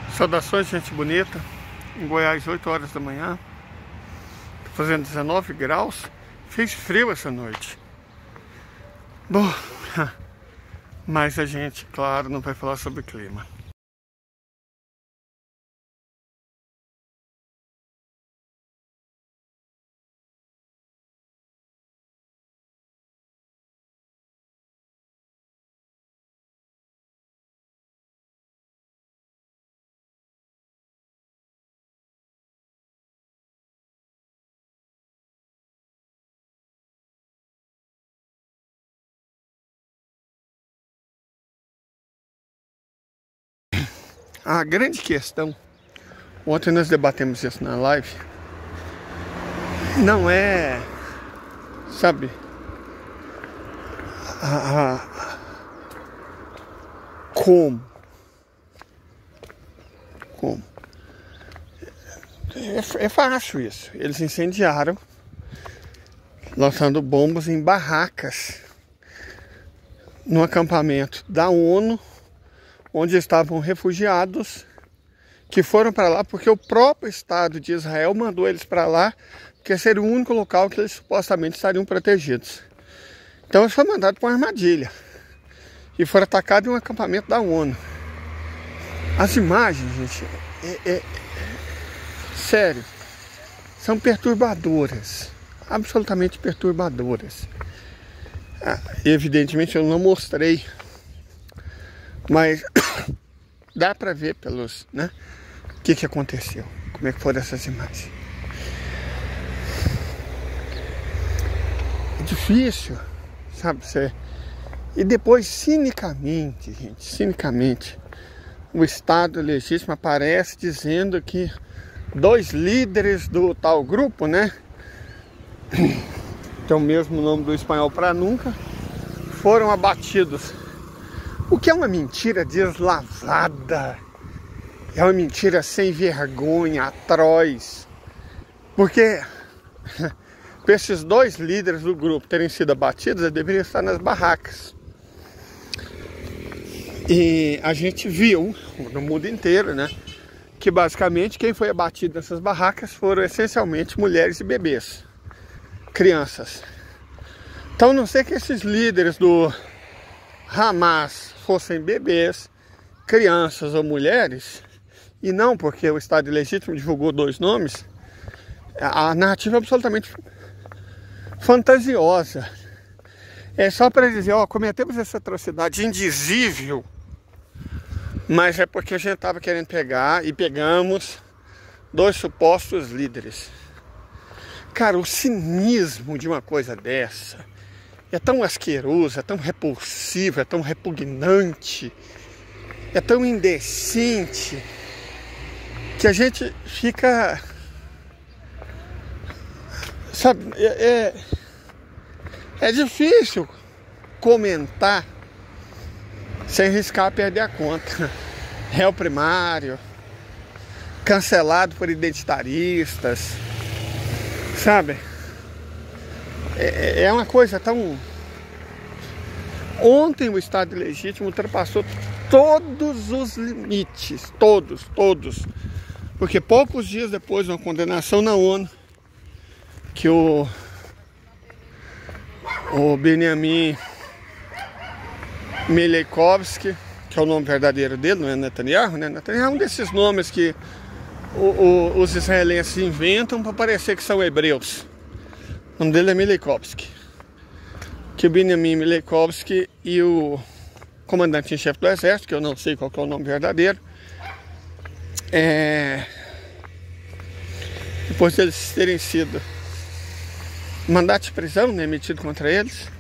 Saudações, gente bonita. Em Goiás, 8 horas da manhã. Tô fazendo 19 graus. Fez frio essa noite. Bom, mas a gente, claro, não vai falar sobre clima. A grande questão, ontem nós debatemos isso na live, não é, sabe, como? É fácil isso. Eles incendiaram, lançando bombas em barracas no acampamento da ONU, onde estavam refugiados que foram para lá porque o próprio Estado de Israel mandou eles para lá, porque seria o único local que eles supostamente estariam protegidos. Então eles foram mandados para uma armadilha e foram atacados em um acampamento da ONU. As imagens, gente, sério, são perturbadoras, absolutamente perturbadoras. Evidentemente eu não mostrei, mas dá para ver pelos, né, o que aconteceu, como é que foram essas imagens. É difícil, sabe? E depois, cinicamente, gente, cinicamente, o Estado legítimo aparece dizendo que 2 líderes do tal grupo, né, que é o mesmo nome do espanhol para nunca, foram abatidos. O que é uma mentira deslavada, é uma mentira sem vergonha, atroz. Porque para esses 2 líderes do grupo terem sido abatidos, eles deveriam estar nas barracas. E a gente viu no mundo inteiro, né, que basicamente quem foi abatido nessas barracas foram essencialmente mulheres e bebês, crianças. Então, não sei que esses líderes do Hamas fossem bebês, crianças ou mulheres, e não porque o Estado Legítimo divulgou 2 nomes, a narrativa é absolutamente fantasiosa. É só para dizer, ó, cometemos essa atrocidade indizível, mas é porque a gente estava querendo pegar e pegamos 2 supostos líderes. Cara, o cinismo de uma coisa dessa é tão asqueroso, é tão repulsivo, é tão repugnante, é tão indecente, que a gente fica, sabe, é difícil comentar sem arriscar perder a conta. Réu primário, cancelado por identitaristas, sabe? É uma coisa tão... Ontem o Estado Legítimo ultrapassou todos os limites, todos. Porque poucos dias depois de uma condenação na ONU, que o Benjamin Mileikovsky, que é o nome verdadeiro dele, não é Netanyahu, né? Netanyahu é um desses nomes que os israelenses inventam para parecer que são hebreus. O nome dele é Mileikovsky. Que o Benjamin Mileikovsky e o comandante-em-chefe do exército, que eu não sei qual que é o nome verdadeiro, depois de eles terem sido mandato de prisão, né, emitido contra eles,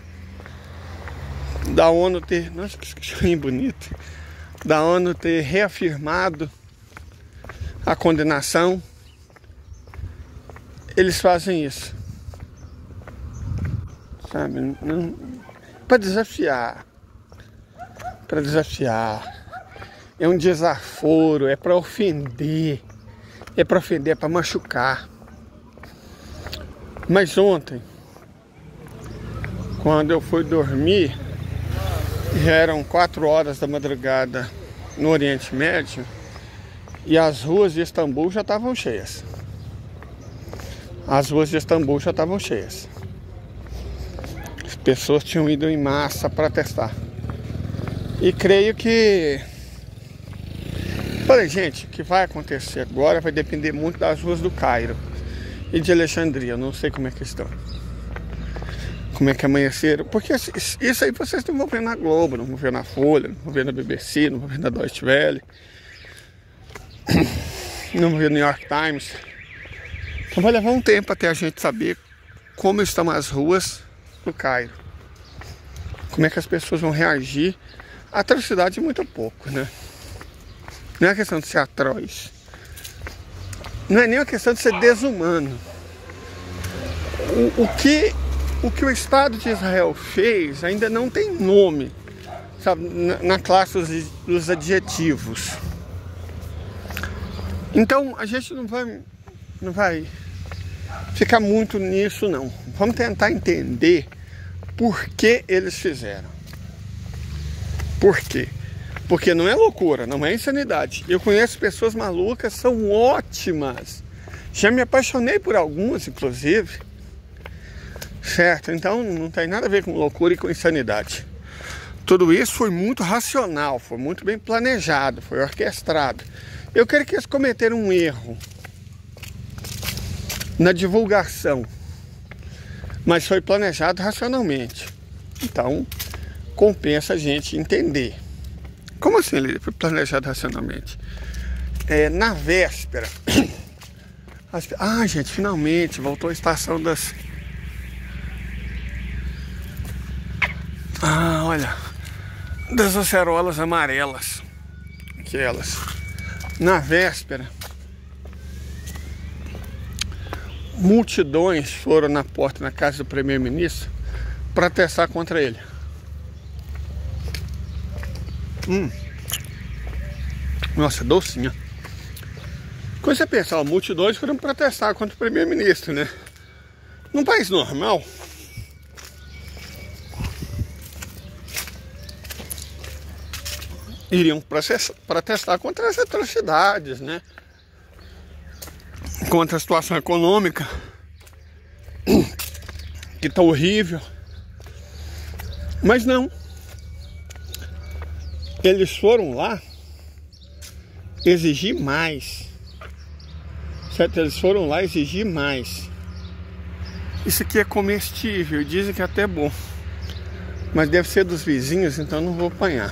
da ONU ter... Nossa, que cachorrinho bonito. Da ONU ter reafirmado a condenação, eles fazem isso, sabe? Para desafiar. É um desaforo, é para ofender. É para machucar. Mas ontem, quando eu fui dormir, já eram 4 horas da madrugada no Oriente Médio, E as ruas de Istambul já estavam cheias. As ruas de Istambul já estavam cheias. As pessoas tinham ido em massa protestar. E creio que... Falei, gente, o que vai acontecer agora vai depender muito das ruas do Cairo e de Alexandria. Eu não sei como é que estão. Como é que amanheceram. Porque isso aí vocês não vão ver na Globo, não vão ver na Folha, não vão ver na BBC, não vão ver na Deutsche Welle, não vão ver no New York Times. Então vai levar um tempo até a gente saber como estão as ruas do Cairo. Como é que as pessoas vão reagir. A atrocidade é muito pouco, né? Não é uma questão de ser atroz. Não é nem uma questão de ser desumano. O que o Estado de Israel fez ainda não tem nome, sabe, na classe dos adjetivos. Então a gente não vai ficar muito nisso, não. Vamos tentar entender por que eles fizeram. Por quê? Porque não é loucura, não é insanidade. Eu conheço pessoas malucas, são ótimas. Já me apaixonei por algumas, inclusive. Certo? Então não tem nada a ver com loucura e com insanidade. Tudo isso foi muito racional, foi muito bem planejado, foi orquestrado. Eu creio que eles cometeram um erro na divulgação, mas foi planejado racionalmente. Então compensa a gente entender. Como assim ele foi planejado racionalmente? Na véspera. Gente, finalmente voltou a estação das... olha. Das acerolas amarelas. Aquelas. Na véspera, multidões foram na porta, na casa do primeiro-ministro, protestar contra ele. Nossa, docinha. Quando você pensar, multidões foram protestar contra o primeiro-ministro, né? Num país normal, iriam protestar contra as atrocidades, né? Contra a situação econômica, que está horrível. Mas não. Eles foram lá exigir mais. Certo? Eles foram lá exigir mais. Isso aqui é comestível, dizem que é até bom. Mas deve ser dos vizinhos, então não vou apanhar.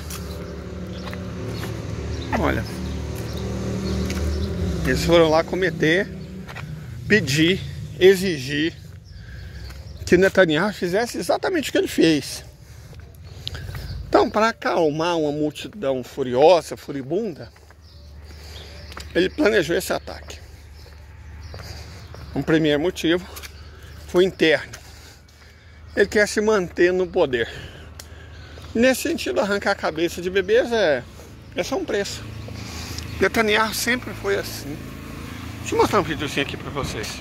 Olha. Eles foram lá pedir, exigir que Netanyahu fizesse exatamente o que ele fez. Então, para acalmar uma multidão furiosa, furibunda, ele planejou esse ataque. Um primeiro motivo foi interno. Ele quer se manter no poder. Nesse sentido, arrancar a cabeça de bebês é só um preço. Netanyahu sempre foi assim. Deixa eu mostrar um videozinho aqui para vocês.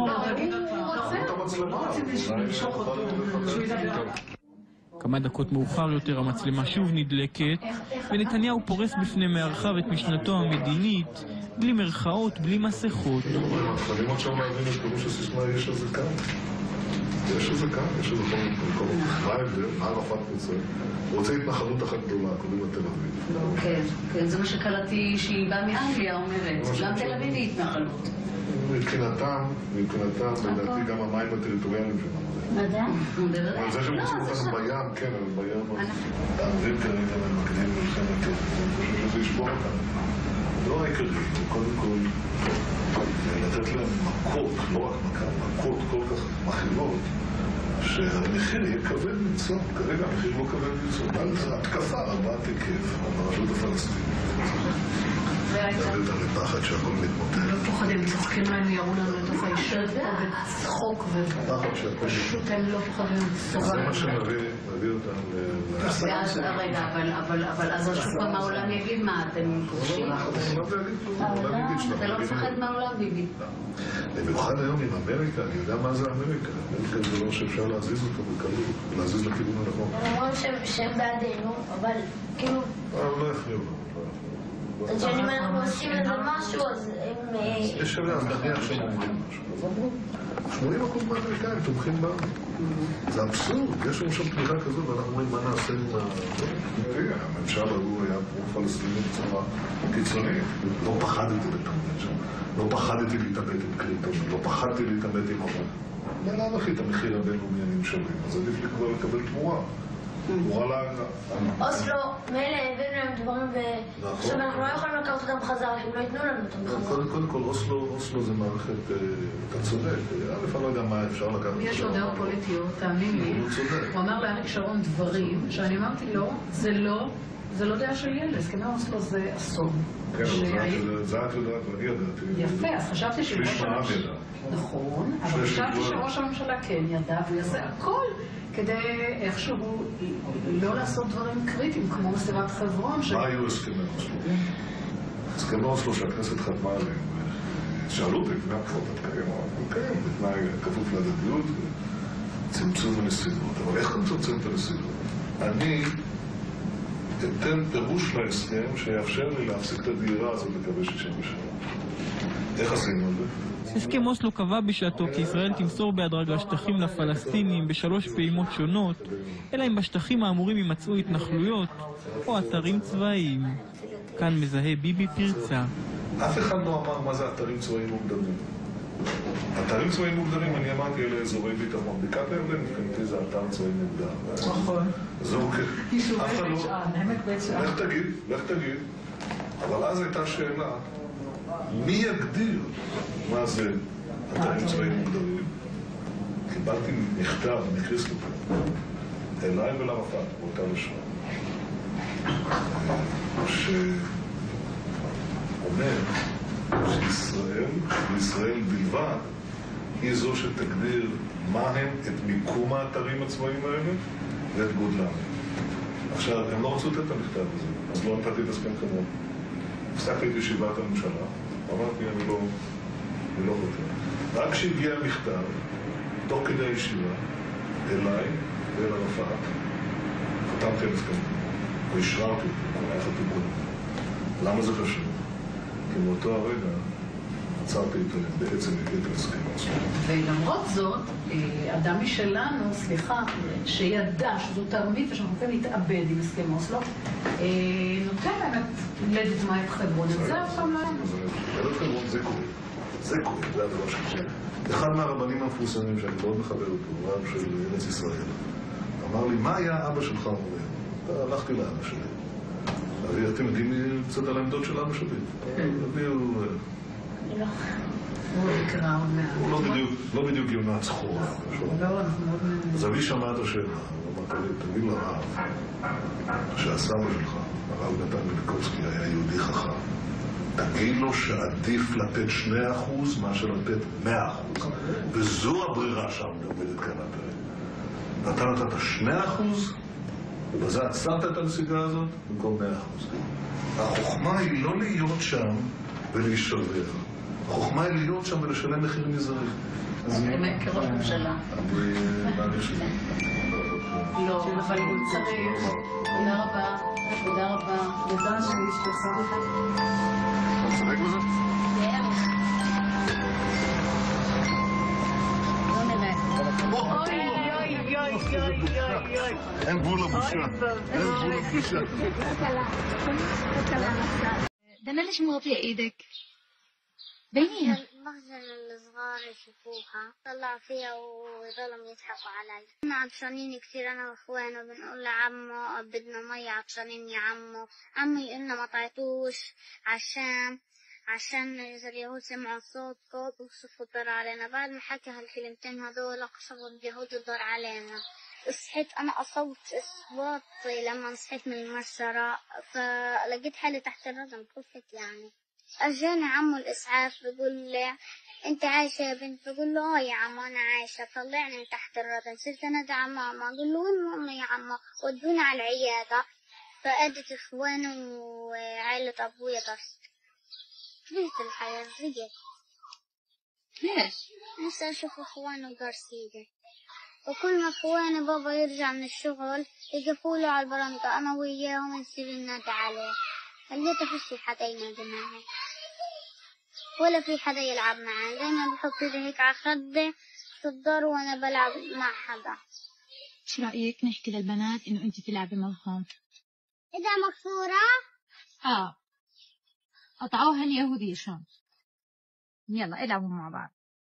כמה דקות מאוחר יותר המצלמה שוב נדלקת ונתניהו פורס בפני מארחיו את משנתו המדינית בלי מרכאות, בלי מסכות. חייבים עכשיו להבין את פירוש הסיסמה יש אזעקה. יש אזעקה, יש אזעקה במקום. מה ההבדל? מה ערפאת רוצה? הוא רוצה התנחלות אחת גדולה, קוראים לה תל אביב. כן, זה מה שקלטתי שהיא באה מאנגליה אומרת. גם תל אביב היא התנחלות. מבחינתם, לדעתי גם המים הטריטוריאליים שלנו. מדע? אבל זה שהם רוצים אותנו בים, כן, אבל בים... הערבים כרגע ממקדים מלחמת, אני חושב שזה ישבור אותנו. לא העיקרי, קודם כל, לתת להם מכות, לא רק מכות כל כך מכילות, שהמחיר יהיה כבד מצוא. כרגע המחיר לא כבד מצוא. התקפה רבת היקף ברשות הפלסטינית. את הפחד שהכל מתמוטט. לא פוחדים, צוחקים להם, יראו לנו לתוך הישרת וצחוק ופשוט הם לא פוחדים. זה מה שמביא אותם ואז רגע, אבל אז שוב פעם העולם יגיד מה אתם פורשים? אתה לא מפחד מהעולם ביבי. במיוחד היום עם אמריקה, אני יודע מה זה אמריקה. אמריקה זה לא שאפשר להזיז אותו בקלות, להזיז לכיוון הנכון. אומרים שהם בעדינו, אבל כאילו... לא יכניעו לנו. ג'ני, אם אנחנו עושים לזה משהו, אז הם... יש שאלה, אז נניח שהם אומרים משהו. אז אמרו, 80% מהאמריקאים תומכים בנו. זה אבסורד, יש לנו שם תמיכה כזאת, ואנחנו אומרים מה נעשה עם ה... הממשל הוא היה פרו-פלסטיני בצורה קיצונית. לא פחדתי להתעמת שם. לא פחדתי להתעמת עם קריטון, לא פחדתי להתעמת עם המון. בלאו הכי את המחיר הבינלאומי אני משלם, אז עדיף לי כבר לקבל תמורה. תמורה להגנה. אוסלו, מילא הבאנו להם דברים עכשיו אנחנו לא יכולים לקחת אותם חזרה, הם לא ייתנו לנו אותם חזרה. קודם כל, אוסלו זה מערכת, אתה צודק. א', אני לא יודע מה אפשר לקחת. יש לו דעות פוליטיות, תאמין לי. הוא אמר לאריק שרון דברים שאני אמרתי לו, זה לא דעה של ילד, הסכמי אוסלו זה אסון. כן, זה את יודעת ואני ידעתי. יפה, אז חשבתי שראש הממשלה... נכון, אבל חשבתי שראש הממשלה כן ידע, והוא יעשה הכל כדי איכשהו לא לעשות דברים קריטיים, כמו מסירת חברון. מה היו הסכמי אוסלו? הסכמי אוסלו שהכנסת חתמה עליהם. שאלו אותי לפני הבחירות התקיים, כן, בתנאי כפוף להדדיות וצמצום הנסיבות. אבל איך אתה מצמצם את הנסיבות? אני אתן פירוש להסכם שיאפשר לי להפסיק את הדהירה הזאת לקווי 67. איך עשינו את זה? הסכם אוסלו קבע בשעתו כי ישראל תמסור בהדרגה שטחים לפלסטינים בשלוש פעימות שונות, אלא אם בשטחים האמורים יימצאו התנחלויות או אתרים צבאיים. כאן מזהה ביבי פרצה. אף אחד לא אמר מה זה אתרים צבאיים מוגדרים. אתרים צבאיים מוגדרים, אני אמרתי, אלה אזורי ביטחון. בקעת הירדן, מבחינתי זה אתר צבאי מוגדר. נכון. זה אוקיי. יישובי בית שאן, עמק בית שאן. לך תגיד. אבל אז הייתה שאלה, מי יגדיר מה זה אתרים צבאיים מוגדרים? קיבלתי מכתב מקריסטופר, אליי ולערפאת, באותה לשון, שאומר שישראל בלבד היא זו שתגדיר מה הם, את מיקום האתרים הצבאיים האלה ואת גודלם. עכשיו, הם לא רצו לתת את המכתב הזה, אז לא נתתי את הסכם חברון. הפסקתי את ישיבת הממשלה, אמרתי, אני לא חותר. רק כשהגיע המכתב, תוך כדי הישיבה, אליי ואל ערפאת, חתמתי על הסכם, והשררתי אותו, היה חתום קודם. למה זה חשוב? כי מאותו הרגע עצרתי בעצם את ההסכם אוסלו. ולמרות זאת, אדם משלנו, סליחה, שידע שזו תרמית ושאנחנו רוצים להתאבד עם הסכם אוסלו, נותן באמת לדוגמה את חברון. את זה אף פעם לא היה. את חברון זה קורה. זה קורה, זה הדבר שקורה. אחד מהרבנים המפורסמים שאני מאוד מכבד אותו, רב של ארץ ישראל, אמר לי, מה היה אבא שלך אומר? הלכתי לאבא שלי. אתם יודעים קצת על העמדות של אבא שלי? הוא יקרא עוד מעט. הוא לא בדיוק יונה צחורה. לא, אנחנו מאוד... אז אבי שמע את השאלה, הוא אמר, תגיד לרב, שהסבא שלך, הרב נתן מיליקובסקי, היה יהודי חכם. תגיד לו שעדיף לתת 2% מאשר לתת 100%. וזו הברירה שם עומדת כאן הפרק. אתה נתת 2%, ובזה עצרת את הנסיגה הזאת במקום 100%. החוכמה היא לא להיות שם ולהישבר. החוכמה היא להיות שם ולשלם מחיר מזערי. באמת כראש ממשלה. אני שלי. לא, אבל הוא צריך. תודה רבה. תודה רבה. תודה שהשתתפה בך. אתה צודק בזה? לא נראה. אוי. אין גבול לבושה. אין גבול לבושה. دنا موطي ايدك بينيها المخزن الصغار يشوفوها طلع فيها ويضلهم يضحكوا علي. احنا عطشانين كثير انا واخوانه بنقول لعمه بدنا مي عطشانين يا عمي يقولنا ما تعطوش عشان اليهود سمعوا صوتكم وصفوا الدار علينا. بعد ما حكى هالكلمتين هذول قصبوا اليهود الدار علينا. صحيت أنا أصوت إصواتي لما صحيت من المسرة فلقيت حالي تحت الردم خفت يعني. أجاني عمو الإسعاف بيقول لي أنت عايشة يا بنت؟ بقول له يا عمو أنا عايشة. طلعني من تحت الردم صرت أنادى ماما أقول له وين ماما يا عمو؟ ودوني على العيادة. فأدت إخواني وعائلة أبويا طفت. كرهت الحياة زهقت. ليش؟ نفسي أشوف إخواني وقرصيدي. وكل ما اخواني بابا يرجع من الشغل يقفوا له على البرندة انا وياهم نصير ننادي عليه. خليته في حدا ينادي معي ولا في حدا يلعب معي. دايما بحط ايدي هيك على خدي في الدار وانا بلعب مع حدا. شو رأيك نحكي للبنات انه انت تلعبي معهم؟ اذا مكسورة قطعوها اليهودية شلون؟ يلا العبوا مع بعض.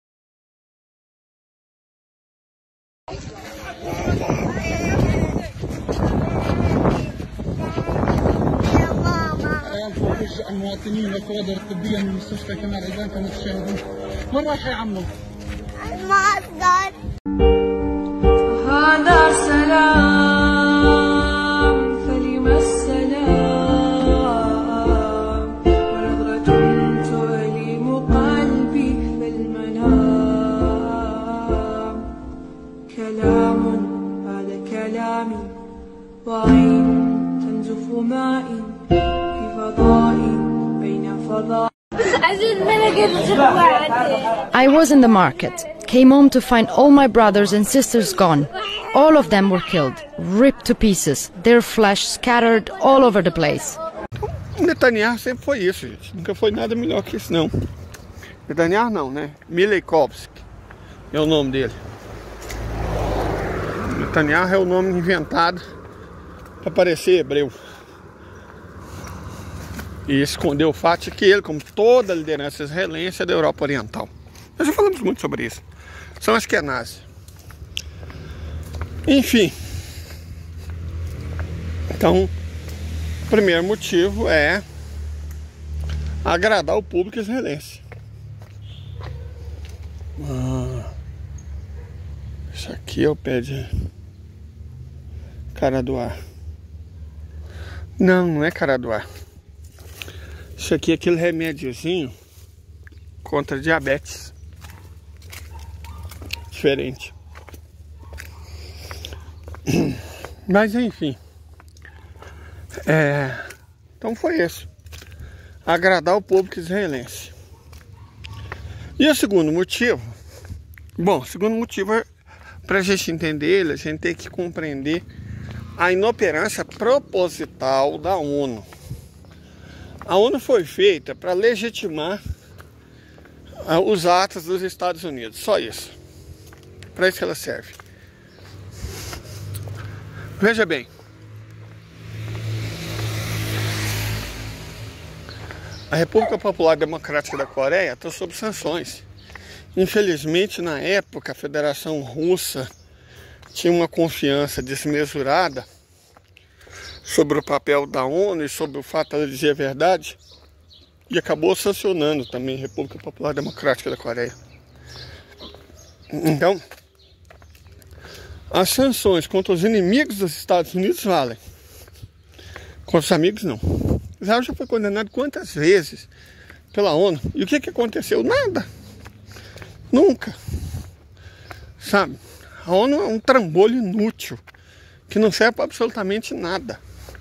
وجه المواطنين والكوادر الطبية من مستشفى كمال عزام كما تشاهدون. وين رايح يا عمو؟ المصدر. هذا سلام فلما السلام ونظرة تؤلم قلبي في المنام. كلام هذا كلامي وعين تنزف مائي في فضاء بين فضاء. I was in the market, came home to find all my brothers and sisters gone. All of them were killed, ripped to pieces, their flesh scattered all over the place. Netanyahu sempre foi isso, gente. Nunca foi nada melhor que isso, não. Netanyahu não, né? Mileikovsky é o nome dele. Netanyahu é o nome inventado para parecer hebreu. E escondeu o fato de que ele, como toda a liderança israelense, é da Europa Oriental. Nós já falamos muito sobre isso. São Ashkenazi. Enfim. Então, o primeiro motivo é agradar o público israelense. Isso aqui é o pé de caradoá. Não, não é caradoá. Isso aqui é aquele remédiozinho contra diabetes. Diferente. Mas enfim. Então foi isso. Agradar o público israelense. E o segundo motivo? Bom, o segundo motivo é para a gente entender ele, a gente tem que compreender a inoperância proposital da ONU. A ONU foi feita para legitimar os atos dos Estados Unidos, só isso. Para isso que ela serve. Veja bem. A República Popular Democrática da Coreia está sob sanções. Infelizmente, na época, a Federação Russa tinha uma confiança desmesurada sobre o papel da ONU e sobre o fato de ela dizer a verdade, e acabou sancionando também a República Popular Democrática da Coreia. Então, as sanções contra os inimigos dos Estados Unidos valem. Contra os amigos, não. Israel já foi condenado quantas vezes pela ONU? E o que aconteceu? Nada. Nunca. Sabe? A ONU é um trambolho inútil, que não serve para absolutamente nada.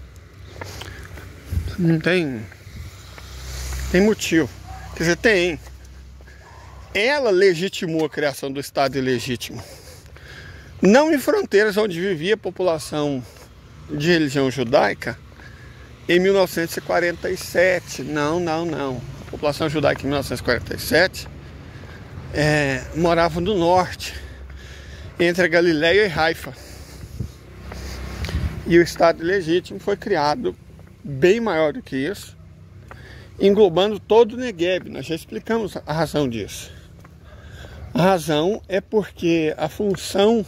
Não tem motivo. Quer dizer, tem. Ela legitimou a criação do Estado ilegítimo. Não em fronteiras onde vivia a população de religião judaica em 1947. Não. A população judaica em 1947 morava no norte, entre a Galileia e Haifa. E o Estado ilegítimo foi criado bem maior do que isso, englobando todo o Negueb. Nós já explicamos a razão disso. A razão é porque a função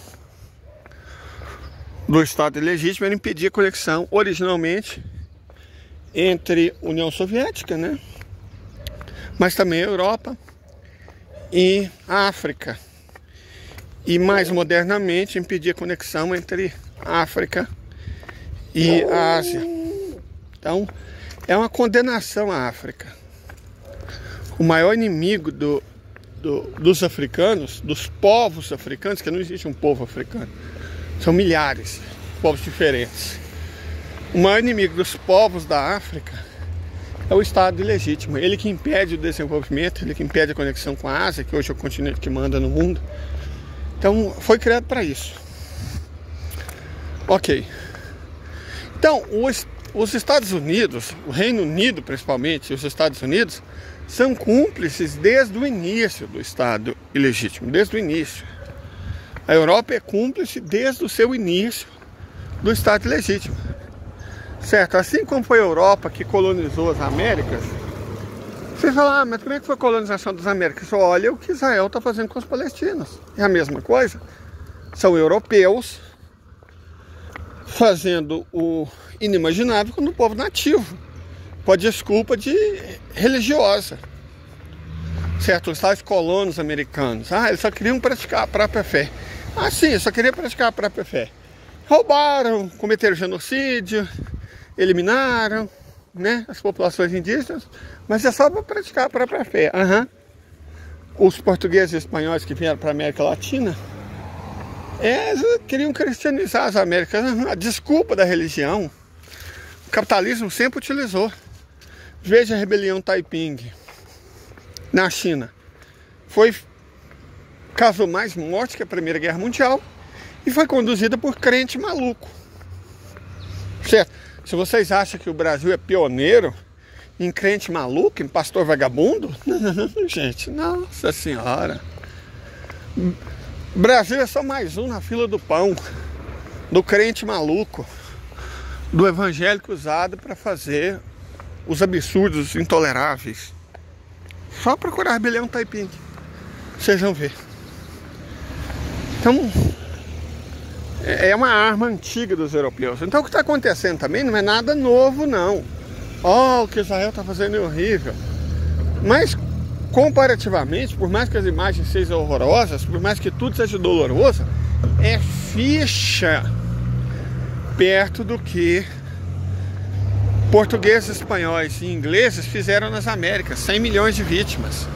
do Estado ilegítimo era impedir a conexão, originalmente, entre a União Soviética, né? Mas também a Europa e a África. E mais modernamente, impedir a conexão entre a África e a Ásia. Então, é uma condenação à África. O maior inimigo dos africanos, dos povos africanos, que não existe um povo africano, são milhares de povos diferentes. O maior inimigo dos povos da África é o Estado ilegítimo. Ele que impede o desenvolvimento, ele que impede a conexão com a Ásia, que hoje é o continente que manda no mundo. Então, foi criado para isso. Ok. Então, os Estados Unidos, o Reino Unido principalmente, e os Estados Unidos, são cúmplices desde o início do Estado ilegítimo, desde o início. A Europa é cúmplice desde o seu início do Estado ilegítimo. Certo? Assim como foi a Europa que colonizou as Américas, você fala, mas como é que foi a colonização das Américas? Olha o que Israel está fazendo com os palestinos. É a mesma coisa. São europeus fazendo o inimaginável com o povo nativo, com a desculpa de religiosa. Certo? Os tais colonos americanos, eles só queriam praticar a própria fé. Sim, só queriam praticar a própria fé. Roubaram, cometeram genocídio, eliminaram, né, as populações indígenas, mas é só para praticar a própria fé. Os portugueses e espanhóis que vieram para a América Latina, queriam cristianizar as Américas. A desculpa da religião, o capitalismo sempre utilizou. Veja a rebelião Taiping na China. Causou mais morte que a Primeira Guerra Mundial e foi conduzida por crente maluco. Certo? Se vocês acham que o Brasil é pioneiro em crente maluco, em pastor vagabundo, gente, nossa senhora. O Brasil é só mais um na fila do pão, do crente maluco, do evangélico usado para fazer os absurdos intoleráveis. Só procurar a rebelião Taiping, vocês vão ver. Então, é uma arma antiga dos europeus. Então o que está acontecendo também não é nada novo, não. O que Israel está fazendo é horrível. Mas, comparativamente, por mais que as imagens sejam horrorosas, por mais que tudo seja doloroso, é ficha perto do que portugueses, espanhóis e ingleses fizeram nas Américas. 100 milhões de vítimas.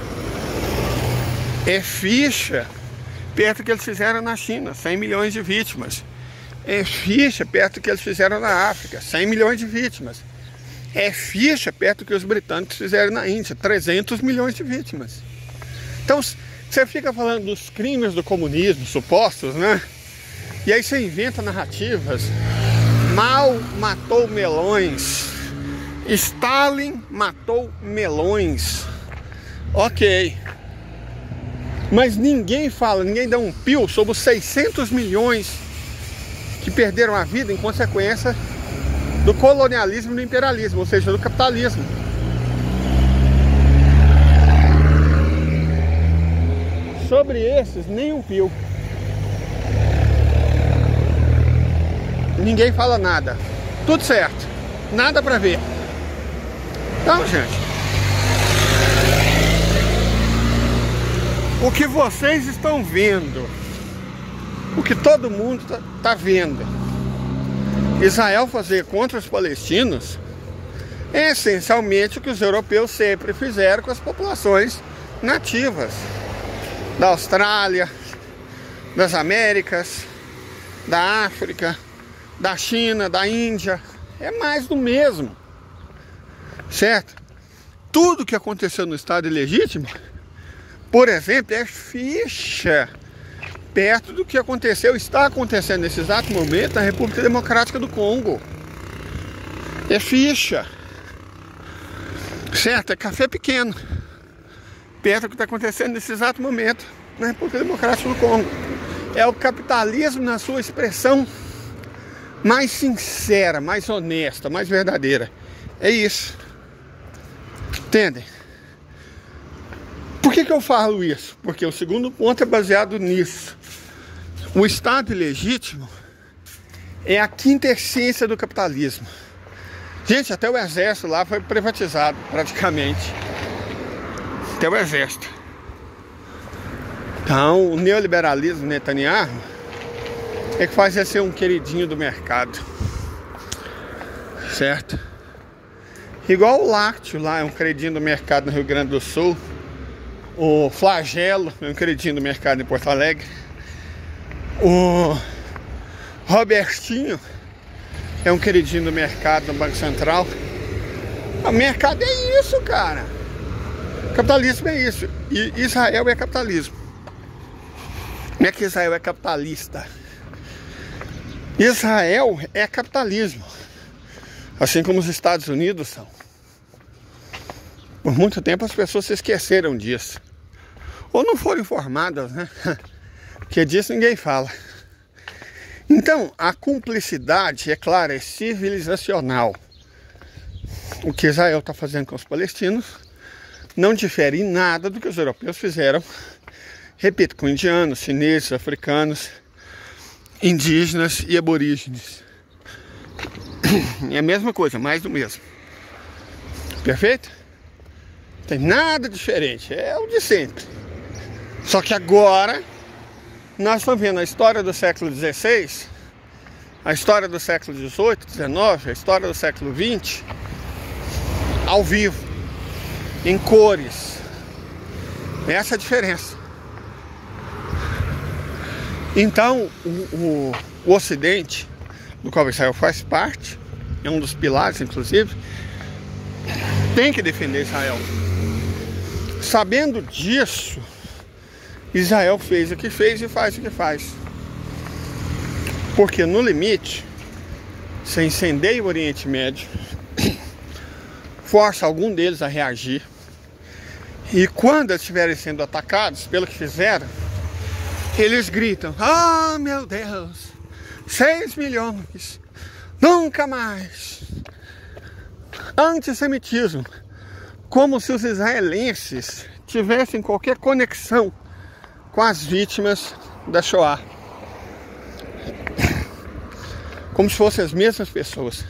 É ficha perto do que eles fizeram na China, 100 milhões de vítimas. É ficha perto do que eles fizeram na África, 100 milhões de vítimas. É ficha perto do que os britânicos fizeram na Índia, 300 milhões de vítimas. Então, você fica falando dos crimes do comunismo, supostos, né? E aí você inventa narrativas. Mao matou melões. Stalin matou melões. Ok. Mas ninguém fala, ninguém dá um pio sobre os 600 milhões que perderam a vida em consequência do colonialismo e do imperialismo, ou seja, do capitalismo. Sobre esses, nem um pio. Ninguém fala nada. Tudo certo. Nada pra ver. Então, gente, o que vocês estão vendo, o que todo mundo está vendo, Israel fazer contra os palestinos, é essencialmente o que os europeus sempre fizeram com as populações nativas da Austrália, das Américas, da África, da China, da Índia. É mais do mesmo, certo? Tudo que aconteceu no Estado ilegítimo, por exemplo, é ficha perto do que aconteceu, está acontecendo nesse exato momento na República Democrática do Congo. É ficha, certo? É café pequeno perto do que está acontecendo nesse exato momento na República Democrática do Congo. É o capitalismo na sua expressão mais sincera, mais honesta, mais verdadeira. É isso. Entendem? Por que eu falo isso? Porque o segundo ponto é baseado nisso. O Estado ilegítimo é a quinta essência do capitalismo. Gente, até o exército lá foi privatizado, praticamente. Até o exército. Então, o neoliberalismo Netanyahu é que faz ele ser um queridinho do mercado. Certo? Igual o lácteo lá, é um queridinho do mercado no Rio Grande do Sul. O Flagelo é um queridinho do mercado em Porto Alegre. O Robertinho é um queridinho do mercado no Banco Central. O mercado é isso, cara. Capitalismo é isso. E Israel é capitalismo. Não é que Israel é capitalista. Israel é capitalismo. Assim como os Estados Unidos são. Por muito tempo as pessoas se esqueceram disso. Ou não foram informadas, né? Porque disso ninguém fala. Então, a cumplicidade, é claro, é civilizacional. O que Israel está fazendo com os palestinos não difere em nada do que os europeus fizeram, repito, com indianos, chineses, africanos, indígenas e aborígenes. É a mesma coisa, mais do mesmo. Perfeito? Não tem nada diferente, é o de sempre. Só que agora nós estamos vendo a história do século XVI, a história do século XVIII, XIX, a história do século XX, ao vivo, em cores. Essa é a diferença. Então, o Ocidente, do qual Israel faz parte, é um dos pilares, inclusive, tem que defender Israel. Sabendo disso, Israel fez o que fez e faz o que faz. Porque no limite, se incendeia o Oriente Médio, força algum deles a reagir, e quando eles estiverem sendo atacados pelo que fizeram, eles gritam: ah, meu Deus, 6 milhões, nunca mais. Antissemitismo, como se os israelenses tivessem qualquer conexão com as vítimas da Shoah, como se fossem as mesmas pessoas.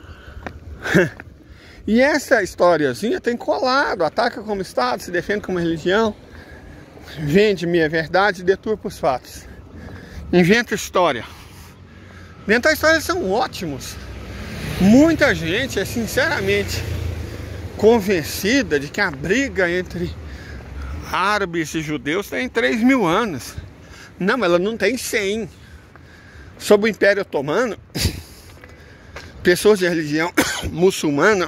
E essa historiazinha tem colado: ataca como Estado, se defende como religião, vende meia verdade e deturpa os fatos, inventa história. Inventar histórias são ótimos. Muita gente é sinceramente convencida de que a briga entre árabes e judeus tem 3.000 anos. Não, ela não tem 100. Sob o Império Otomano, pessoas de religião muçulmana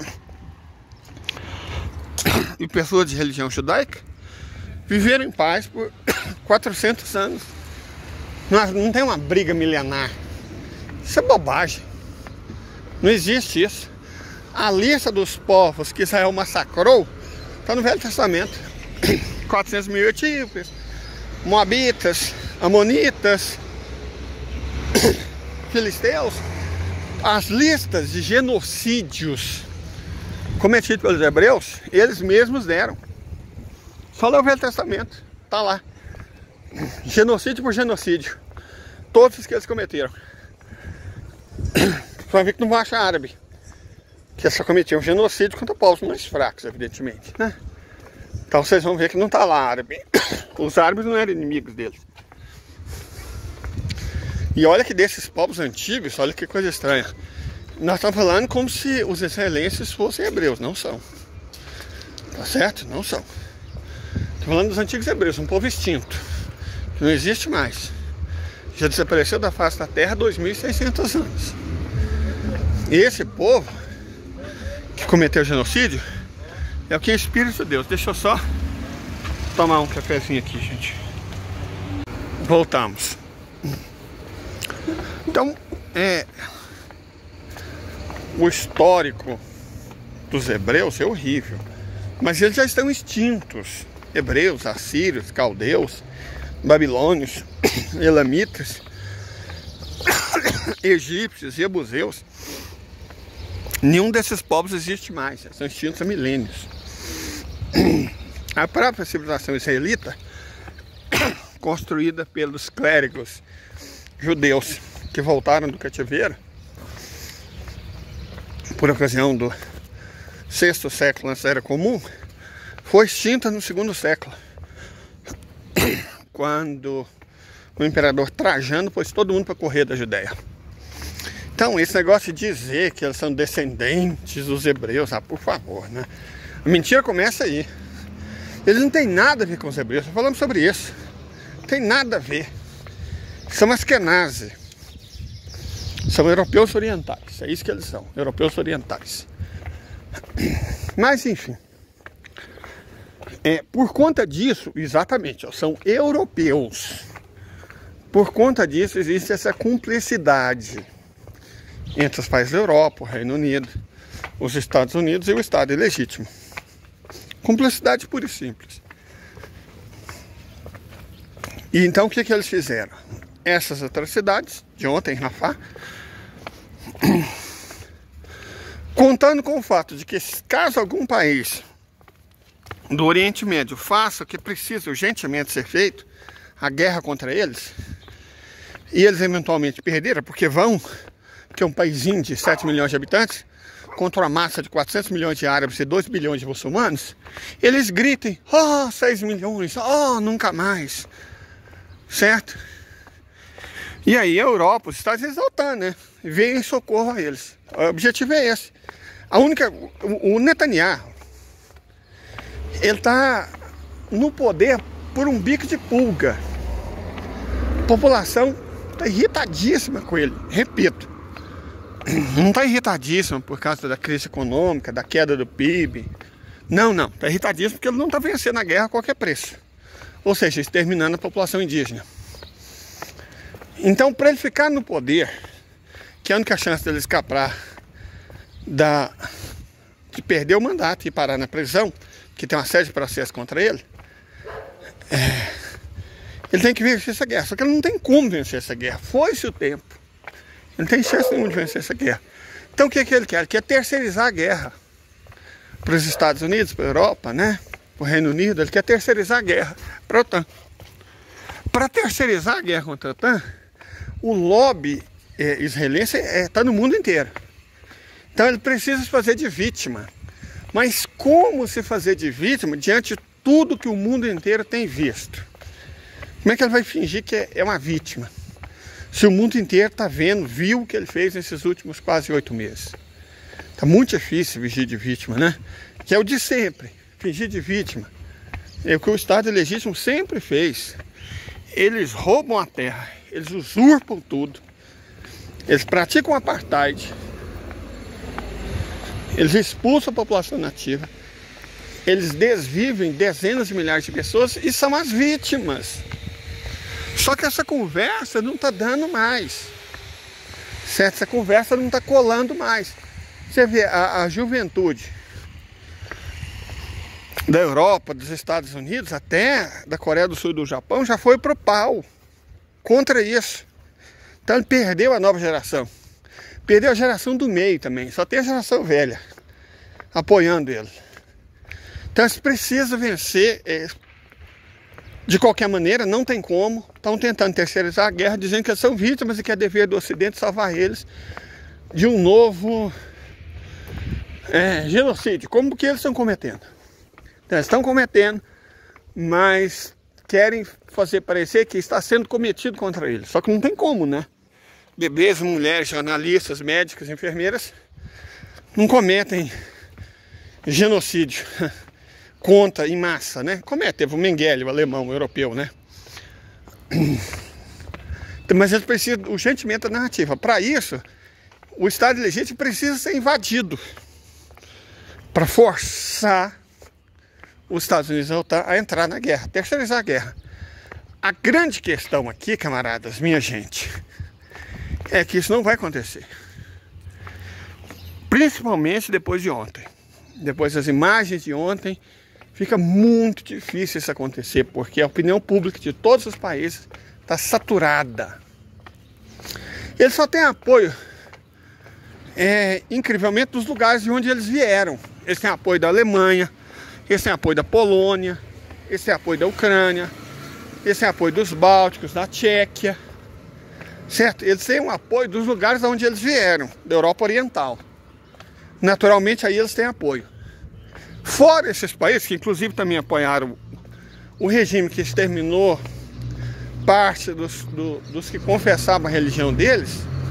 e pessoas de religião judaica viveram em paz por 400 anos. Não tem uma briga milenar. Isso é bobagem. Não existe isso. A lista dos povos que Israel massacrou está no Velho Testamento. 400 mil etíopes, moabitas, amonitas, filisteus. As listas de genocídios cometidos pelos hebreus, eles mesmos deram. Só lê o Velho Testamento, tá lá. Genocídio por genocídio. Todos os que eles cometeram. Você vai ver que não vão achar árabe, que só cometiam genocídio contra povos mais fracos, evidentemente, né? Então vocês vão ver que não tá lá árabe. Os árabes não eram inimigos deles. E olha que desses povos antigos, olha que coisa estranha. Nós estamos falando como se os israelenses fossem hebreus, não são. Tá certo? Não são. Estou falando dos antigos hebreus, um povo extinto, que não existe mais. Já desapareceu da face da terra há 2.600 anos. E esse povo que cometeu genocídio é o que é Espírito de Deus. Deixa eu só tomar um cafezinho aqui, gente. Voltamos. Então, o histórico dos hebreus é horrível, mas eles já estão extintos. Hebreus, assírios, caldeus, babilônios, elamitas, egípcios, jebuseus. Nenhum desses povos existe mais, são extintos há milênios. A própria civilização israelita, construída pelos clérigos judeus que voltaram do cativeiro por ocasião do 6º século antes da Era Comum, foi extinta no 2º século, quando o imperador Trajano pôs todo mundo para correr da Judéia. Então, esse negócio de dizer que eles são descendentes dos hebreus, por favor, né? A mentira começa aí. Eles não têm nada a ver com os hebreus, falamos sobre isso. Não tem nada a ver. São askenazi. São europeus orientais. É isso que eles são, europeus orientais. Mas, enfim. Por conta disso, exatamente, são europeus. Por conta disso, existe essa cumplicidade entre os países da Europa, o Reino Unido, os Estados Unidos e o Estado ilegítimo. Cumplicidade pura e simples. E então o que eles fizeram? Essas atrocidades de ontem em Rafah, contando com o fato de que caso algum país do Oriente Médio faça o que precisa urgentemente ser feito, a guerra contra eles, e eles eventualmente perderam, porque que é um paísinho de 7 milhões de habitantes, contra uma massa de 400 milhões de árabes e 2 bilhões de muçulmanos, eles gritem, 6 milhões, nunca mais, certo? E aí a Europa, os Estados Unidos exaltando, né? Vem em socorro a eles. O objetivo é esse. O Netanyahu, ele está no poder por um bico de pulga. A população está irritadíssima com ele, repito. Não está irritadíssima por causa da crise econômica, da queda do PIB. Não, está irritadíssima porque ele não está vencendo a guerra a qualquer preço. Ou seja, exterminando a população indígena. Então, para ele ficar no poder, que a única chance dele escapar de perder o mandato e parar na prisão, que tem uma série de processos contra ele, ele tem que vencer essa guerra. Só que ele não tem como vencer essa guerra. Foi-se o tempo. Ele não tem chance nenhuma de vencer essa guerra. Então o que ele quer? Ele quer terceirizar a guerra para os Estados Unidos, para a Europa, né? Para o Reino Unido. Ele quer terceirizar a guerra para a OTAN. Para terceirizar a guerra contra a OTAN, o lobby israelense está no mundo inteiro. Então ele precisa se fazer de vítima. Mas como se fazer de vítima diante de tudo que o mundo inteiro tem visto? Como é que ele vai fingir que é uma vítima? Se o mundo inteiro está viu o que ele fez nesses últimos quase 8 meses. Está muito difícil fingir de vítima, né? Que é o de sempre, fingir de vítima. É o que o Estado ilegítimo sempre fez. Eles roubam a terra, eles usurpam tudo. Eles praticam apartheid. Eles expulsam a população nativa. Eles desvivem dezenas de milhares de pessoas e são as vítimas. Só que essa conversa não está dando mais. Certo? Essa conversa não está colando mais. Você vê, a juventude da Europa, dos Estados Unidos, até da Coreia do Sul e do Japão, já foi pro pau contra isso. Então ele perdeu a nova geração. Perdeu a geração do meio também. Só tem a geração velha apoiando ele. Então eles precisam vencer. De qualquer maneira, não tem como. Estão tentando terceirizar a guerra, dizendo que eles são vítimas e que é dever do Ocidente salvar eles de um novo genocídio. Como que eles estão cometendo? Então, eles estão cometendo, mas querem fazer parecer que está sendo cometido contra eles. Só que não tem como, né? Bebês, mulheres, jornalistas, médicos, enfermeiras não cometem genocídio contra em massa, né? Teve o Mengele, o alemão, o europeu, né? Mas eles precisam urgentemente da narrativa. Para isso, o Estado ilegítimo precisa ser invadido para forçar os Estados Unidos a entrar na guerra, terceirizar a guerra. A grande questão aqui, camaradas, minha gente, é que isso não vai acontecer. Principalmente depois de ontem. Depois das imagens de ontem, fica muito difícil isso acontecer, porque a opinião pública de todos os países está saturada. Eles só têm apoio, incrivelmente, dos lugares de onde eles vieram. Eles têm apoio da Alemanha, eles têm apoio da Polônia, eles têm apoio da Ucrânia, eles têm apoio dos Bálticos, da Tchequia, certo? Eles têm um apoio dos lugares de onde eles vieram, da Europa Oriental. Naturalmente, aí eles têm apoio. Fora esses países, que inclusive também apoiaram o regime que exterminou parte dos que confessavam a religião deles,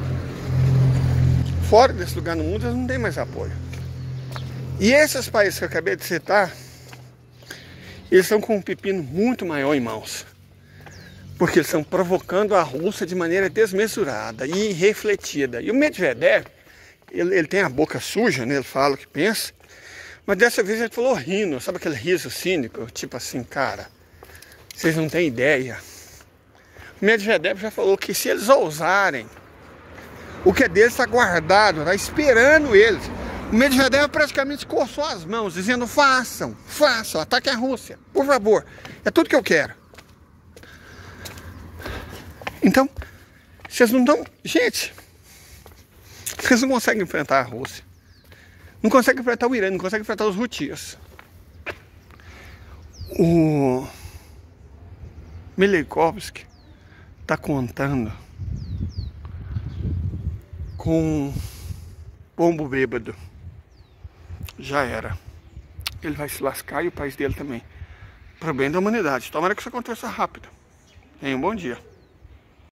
fora desse lugar no mundo, eles não têm mais apoio. E esses países que eu acabei de citar, eles estão com um pepino muito maior em mãos. Porque eles estão provocando a Rússia de maneira desmesurada e irrefletida. E o Medvedev, ele tem a boca suja, né? Ele fala o que pensa. Mas dessa vez ele falou rindo, sabe aquele riso cínico? Tipo assim, cara, vocês não têm ideia. O Medvedev já falou que se eles ousarem O que é deles está guardado, está esperando eles. O Medvedev praticamente coçou as mãos, dizendo: façam, ataquem a Rússia, por favor. É tudo que eu quero. Então, vocês não estão... Gente, vocês não conseguem enfrentar a Rússia. Não conseguem enfrentar o Irã, não conseguem enfrentar os Houthis. O Mileikovsky está contando com pombo bêbado. Já era. Ele vai se lascar e o país dele também. Pro bem da humanidade. Tomara que isso aconteça rápido. Tenha um bom dia.